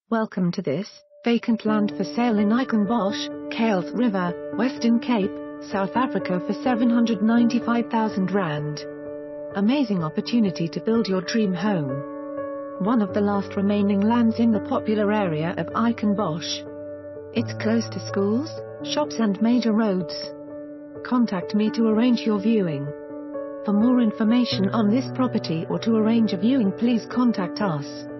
Welcome to this vacant land for sale in Eikenbosch, Kuils River, Western Cape, South Africa for R795,000. Amazing opportunity to build your dream home. One of the last remaining lands in the popular area of Eikenbosch. It's close to schools, shops and major roads. Contact me to arrange your viewing. For more information on this property or to arrange a viewing, please contact us.